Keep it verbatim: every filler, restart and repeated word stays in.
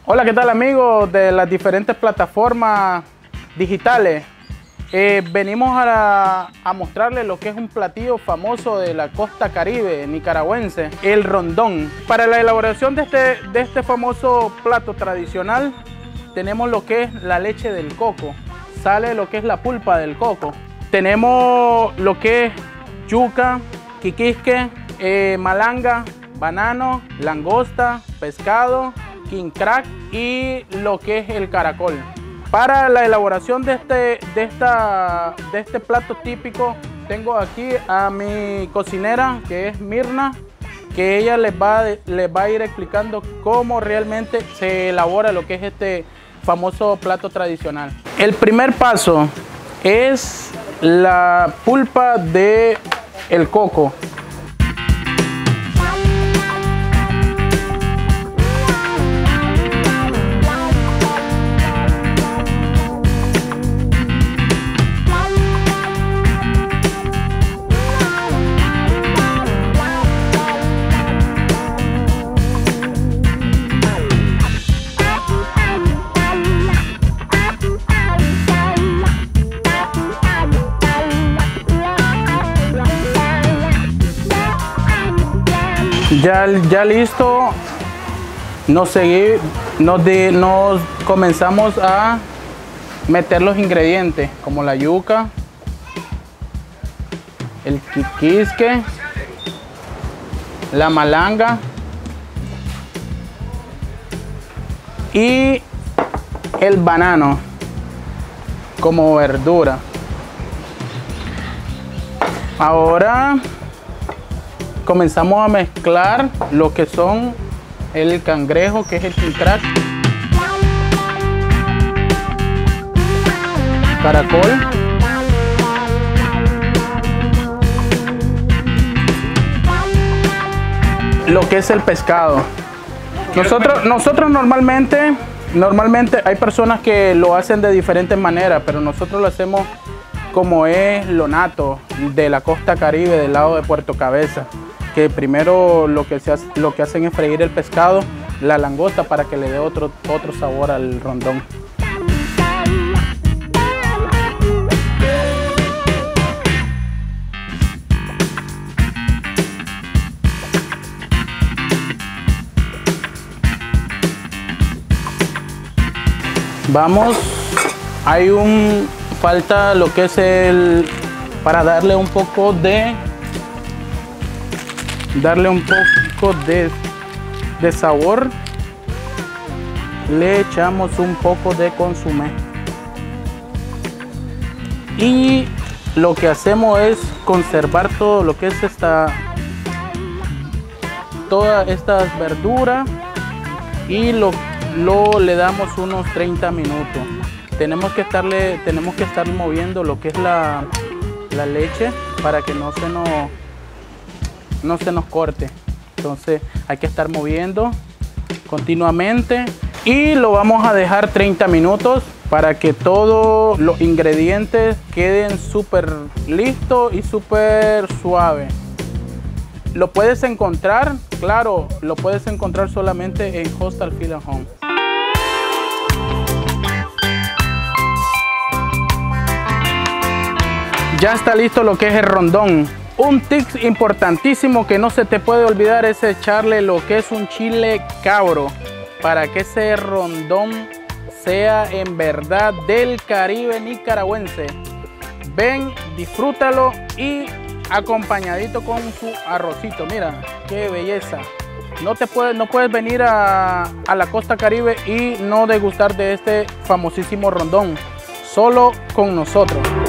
Hola, ¿qué tal amigos de las diferentes plataformas digitales? Eh, venimos a, a mostrarles lo que es un platillo famoso de la costa caribe nicaragüense, el rondón. Para la elaboración de este, de este famoso plato tradicional tenemos lo que es la leche del coco, sale lo que es la pulpa del coco. Tenemos lo que es yuca, quiquisque, eh, malanga, banano, langosta, pescado, king crack y lo que es el caracol. Para la elaboración de este, de, esta, de este plato típico tengo aquí a mi cocinera, que es Mirna, que ella les va, les va a ir explicando cómo realmente se elabora lo que es este famoso plato tradicional. El primer paso es la pulpa de el coco. Ya, ya listo, nos, seguí, nos, de, nos comenzamos a meter los ingredientes como la yuca, el quiquisque, la malanga y el banano como verdura. Ahora comenzamos a mezclar lo que son el cangrejo, que es el king crack, caracol, lo que es el pescado. Nosotros, nosotros normalmente, normalmente hay personas que lo hacen de diferentes maneras, pero nosotros lo hacemos como es lo nato de la costa caribe, del lado de Puerto Cabeza, que primero lo que, se hace, lo que hacen es freír el pescado, la langosta, para que le dé otro, otro sabor al rondón. Vamos, hay un, falta lo que es el, para darle un poco de darle un poco de, de sabor, le echamos un poco de consomé y lo que hacemos es conservar todo lo que es esta todas estas verduras y lo, lo le damos unos treinta minutos. Tenemos que estarle tenemos que estar moviendo lo que es la, la leche para que no se nos no se nos corte. Entonces hay que estar moviendo continuamente y lo vamos a dejar treinta minutos para que todos los ingredientes queden súper listos y súper suaves. Lo puedes encontrar, claro, lo puedes encontrar solamente en Hostal Feel at Home. Ya está listo lo que es el rondón. Un tip importantísimo que no se te puede olvidar es echarle lo que es un chile cabro para que ese rondón sea en verdad del Caribe nicaragüense. Ven, disfrútalo y acompañadito con su arrocito. Mira, qué belleza. No, te puedes, no puedes venir a, a la costa caribe y no degustar de este famosísimo rondón. Solo con nosotros.